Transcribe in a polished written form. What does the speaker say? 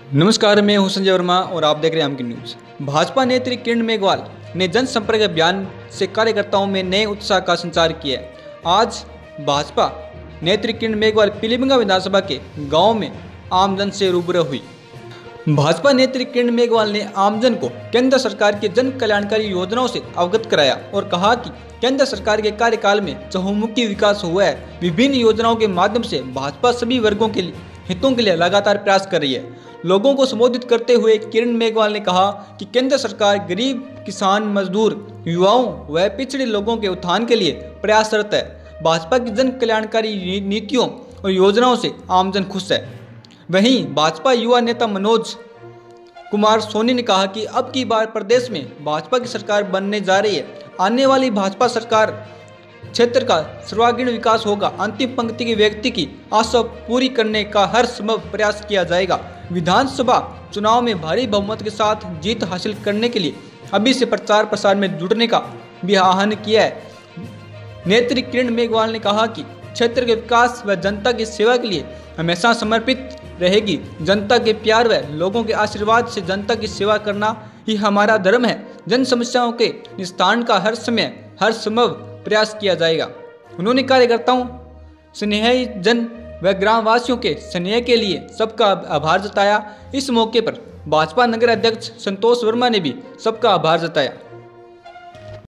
नमस्कार, मैं हूं संजय वर्मा और आप देख रहे हैं आम की न्यूज़। भाजपा नेत्री किरण मेघवाल ने जनसंपर्क अभियान से कार्यकर्ताओं में नए उत्साह का संचार किया है। आज भाजपा नेत्री किरण मेघवाल पीलीभीत विधानसभा के गांव में आमजन से रूबरू हुई। भाजपा नेत्री किरण मेघवाल ने आमजन को केंद्र सरकार की जन कल्याणकारी योजनाओं से अवगत कराया और कहा कि केंद्र सरकार के कार्यकाल में चहुमुखी विकास हुआ है। विभिन्न योजनाओं के माध्यम से भाजपा सभी वर्गों के हितों के लिए लगातार प्रयास कर रही है। लोगों को संबोधित करते हुए किरण मेघवाल ने कहा कि केंद्र सरकार गरीब, किसान, मजदूर, युवाओं व पिछड़े लोगों के उत्थान के लिए प्रयासरत है। भाजपा की जन कल्याणकारी नीतियों और योजनाओं से आमजन खुश है। वहीं भाजपा युवा नेता मनोज कुमार सोनी ने कहा कि अब की बार प्रदेश में भाजपा की सरकार बनने जा रही है। आने वाली भाजपा सरकार क्षेत्र का सर्वांगीण विकास होगा। अंतिम पंक्ति के व्यक्ति की आशा पूरी करने का हर संभव प्रयास किया जाएगा। विधानसभा चुनाव में भारी बहुमत के साथ जीत हासिल करने के लिए अभी से प्रचार प्रसार में जुटने का भी आह्वान किया है। नेत्री किरण मेघवाल ने कहा कि क्षेत्र के विकास व जनता की सेवा के लिए हमेशा समर्पित रहेगी। जनता के प्यार व लोगों के आशीर्वाद से जनता की सेवा करना ही हमारा धर्म है। जन समस्याओं के निस्तारण का हर समय हर संभव प्रयास किया जाएगा। उन्होंने कार्यकर्ताओं, स्नेही जन व ग्रामवासियों के स्नेह के लिए सबका आभार जताया। इस मौके पर भाजपा नगर अध्यक्ष संतोष वर्मा ने भी सबका आभार जताया।